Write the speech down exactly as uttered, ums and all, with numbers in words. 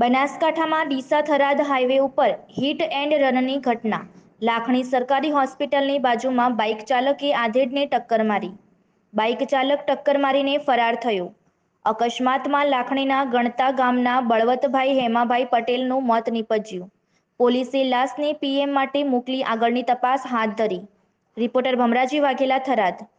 બનાસકાંઠામાં ડીસા થરાદ હાઈવે ઉપર hit and રનની ઘટના। લાખણી સરકારી હોસ્પિટલની બાજુમાં બાઇક ચાલકે આધેડને ટક્કર મારી। બાઇક ચાલક ટક્કર મારીને ફરાર થયો। અકસ્માતમાં લાખણીના ગણતા ગામના બળવંતભાઈ હેમાભાઈ પટેલનું મોત નીપજ્યું। પોલીસે લાશને પીએમ માટે મોકલી આગળની તપાસ હાથ ધરી। રિપોર્ટર ભમરાજી વાઘેલા, થરાદ।